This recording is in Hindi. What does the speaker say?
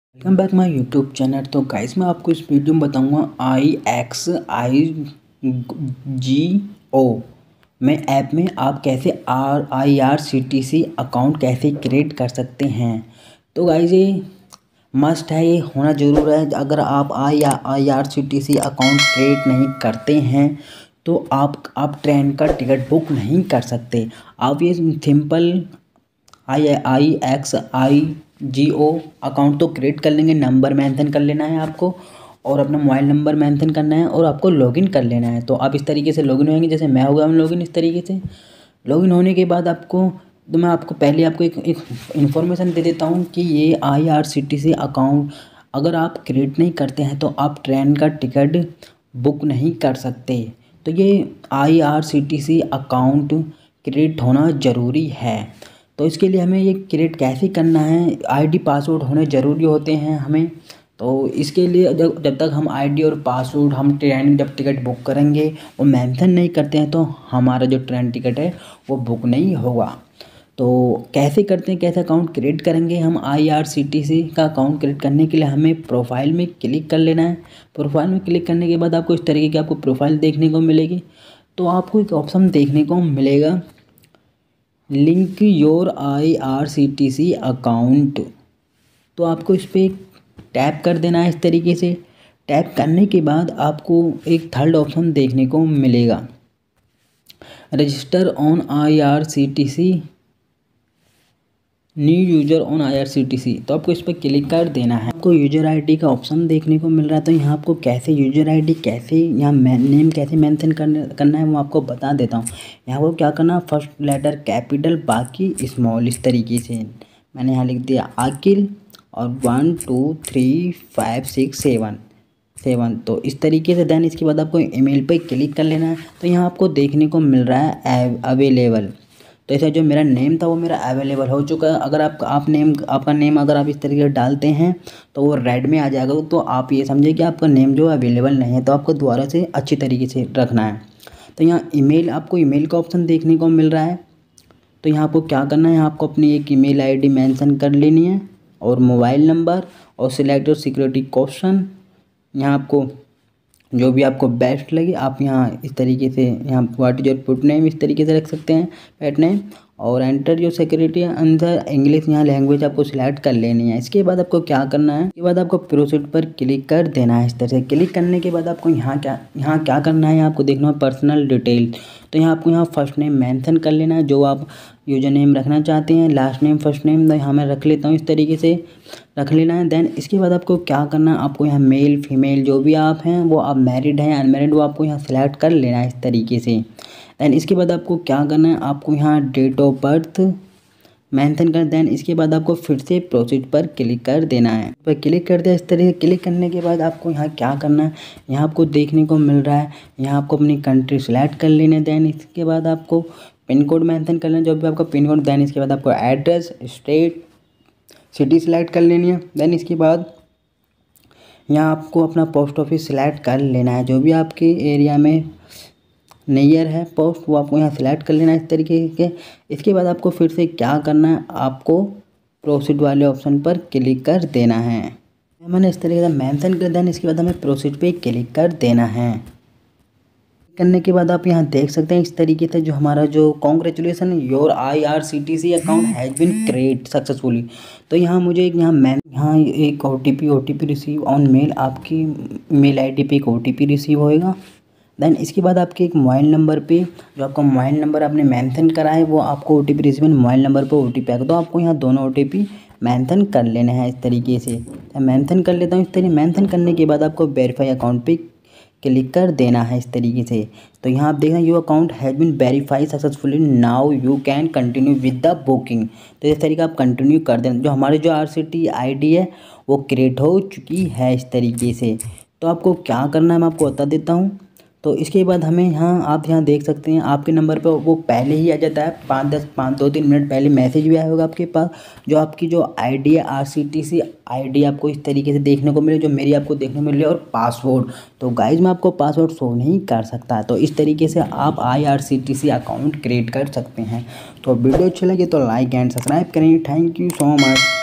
Welcome back my YouTube channel. तो गाइस मैं आपको इस वीडियो में बताऊंगा IXIGO में ऐप में आप कैसे IRCTC अकाउंट कैसे क्रिएट कर सकते हैं। तो गाइस ये मस्ट है, ये होना ज़रूर है। अगर आप IRCTC अकाउंट क्रिएट नहीं करते हैं तो आप ट्रेन का टिकट बुक नहीं कर सकते। आप ये सिंपल IXIGO अकाउंट तो क्रिएट कर लेंगे, नंबर मेंशन कर लेना है आपको और अपना मोबाइल नंबर मेंशन करना है और आपको लॉगिन कर लेना है। तो आप इस तरीके से लॉगिन होंगे, जैसे मैं हो गया हूँ लॉगिन। इस तरीके से लॉगिन होने के बाद मैं आपको पहले एक इन्फॉर्मेशन दे देता हूँ कि ये IRCTC अकाउंट अगर आप क्रिएट नहीं करते हैं तो आप ट्रेन का टिकट बुक नहीं कर सकते। तो ये IRCTC अकाउंट क्रिएट होना ज़रूरी है। तो इसके लिए हमें ये क्रिएट कैसे करना है, आईडी पासवर्ड होने ज़रूरी होते हैं हमें। तो इसके लिए जब तक हम आईडी और पासवर्ड हम ट्रेन जब टिकट बुक करेंगे वो मेंशन नहीं करते हैं तो हमारा जो ट्रेन टिकट है वो बुक नहीं होगा। तो कैसे करते हैं, कैसे अकाउंट क्रिएट करेंगे हम IRCTC का अकाउंट क्रिएट करने के लिए हमें प्रोफाइल में क्लिक कर लेना है। प्रोफाइल में क्लिक करने के बाद आपको इस तरीके की आपको प्रोफाइल देखने को मिलेगी। तो आपको एक ऑप्शन देखने को मिलेगा, लिंक योर IRCTC अकाउंट। तो आपको इस पर टैप कर देना है। इस तरीके से टैप करने के बाद आपको एक थर्ड ऑप्शन देखने को मिलेगा, register on IRCTC, new user on IRCTC। तो आपको इस पर क्लिक कर देना है। आपको यूजर आईडी का ऑप्शन देखने को मिल रहा है। तो यहाँ आपको कैसे यूजर आईडी कैसे यहाँ नेम कैसे मेंशन करना है वो आपको बता देता हूँ। यहाँ को क्या करना, फर्स्ट लेटर कैपिटल बाकी स्मॉल। इस तरीके से मैंने यहाँ लिख दिया आकिल और 1 2 3 5 6 7। तो इस तरीके से देन इसके बाद आपको ईमेल पे क्लिक कर लेना है। तो यहाँ आपको देखने को मिल रहा है अवेलेबल। तो ऐसा जो मेरा नेम था वो मेरा अवेलेबल हो चुका है। अगर आपका नेम अगर आप इस तरीके से डालते हैं तो वो रेड में आ जाएगा। तो आप ये समझिए कि आपका नेम जो अवेलेबल नहीं है, तो आपको दोबारा से अच्छी तरीके से रखना है। तो यहाँ आपको ईमेल का ऑप्शन देखने को मिल रहा है। तो यहाँ आपको क्या करना है, आपको अपनी एक ईमेल आईडी मेंशन कर लेनी है और मोबाइल नंबर और सिलेक्ट योर सिक्योरिटी क्वेश्चन। यहाँ आपको जो भी आपको बेस्ट लगे आप यहाँ इस तरीके से यहाँ what is your put name इस तरीके से रख सकते हैं, पेट नेम। और एंटर योर सिक्योरिटी अंदर इंग्लिश यहाँ लैंग्वेज आपको सिलेक्ट कर लेनी है। इसके बाद आपको क्या करना है, इसके बाद आपको प्रोसीड पर क्लिक कर देना है। इस तरह से क्लिक करने के बाद आपको यहाँ क्या करना है, आपको देखना है पर्सनल डिटेल। तो यहाँ आपको यहाँ फर्स्ट नेम मेंशन कर लेना है, जो आप यूजर नेम रखना चाहते हैं, लास्ट नेम फर्स्ट नेम। तो यहाँ मैं रख लेता हूँ, इस तरीके से रख लेना है। देन इसके बाद आपको क्या करना है, आपको यहाँ मेल फीमेल जो भी आप हैं, वो आप मैरिड हैं अनमैरिड, वो आपको यहाँ सेलेक्ट कर लेना है इस तरीके से। देन इसके बाद आपको क्या करना है, आपको यहाँ डेट ऑफ बर्थ मेंशन कर। देन इसके बाद आपको फिर से प्रोसीड पर क्लिक कर देना है। पर क्लिक कर दिया। इस तरह से क्लिक करने के बाद आपको यहाँ क्या करना है, यहाँ आपको देखने को मिल रहा है, यहाँ आपको अपनी कंट्री सेलेक्ट कर लेनी है। देन इसके बाद आपको पिन कोड मेंशन करना है, जो भी आपका पिन कोड। देन इसके बाद आपको एड्रेस, स्टेट, सिटी सेलेक्ट कर लेनी है। देन इसके बाद यहाँ आपको अपना पोस्ट ऑफिस सेलेक्ट कर लेना है, जो भी आपके एरिया में नियर है पोस्ट, वो आपको यहाँ सेलेक्ट कर लेना है इस तरीके के। इसके बाद आपको फिर से क्या करना है, आपको प्रोसीड वाले ऑप्शन पर क्लिक कर देना है। मैंने इस तरीके से मेंशन कर देना। इसके बाद हमें प्रोसीड पे क्लिक कर देना है। करने के बाद आप यहाँ देख सकते हैं इस तरीके से जो हमारा जो congratulations your IRCTC account has been create successfully. तो यहाँ मुझे यहाँ एक OTP रिसीव ऑन मेल, आपकी मेल आईडी पे एक OTP रिसीव होएगा। देन इसके बाद आपके एक मोबाइल नंबर पे, जो आपका मोबाइल नंबर आपने मेंशन करा है, वो आपको OTP रिसीव मोबाइल नंबर पर OTP आएगा। तो आपको यहाँ दोनों OTP मेंशन कर लेने हैं इस तरीके से। मेंशन कर लेता हूँ। इस तरीके मेंशन करने के बाद आपको वेरीफाई अकाउंट पे क्लिक कर देना है इस तरीके से। तो यहाँ आप देखना your account has been verified successfully, now you can continue with the booking. तो इस तरीके आप कंटिन्यू कर देना। जो हमारे जो IRCTC आईडी है वो क्रिएट हो चुकी है इस तरीके से। तो आपको क्या करना है मैं आपको बता देता हूँ। तो इसके बाद हमें आप यहाँ देख सकते हैं आपके नंबर पर वो पहले ही आ जाता है, 2-3 मिनट पहले मैसेज भी आया होगा आपके पास, जो आपकी जो आईडी है IRCTC आईडी आपको इस तरीके से देखने को मिले, जो मेरी आपको देखने को मिले, और पासवर्ड। तो गाइज मैं आपको पासवर्ड शो नहीं कर सकता। तो इस तरीके से आप IRCTC अकाउंट क्रिएट कर सकते हैं। तो वीडियो अच्छी लगे तो लाइक एंड सब्सक्राइब करें। Thank you so much.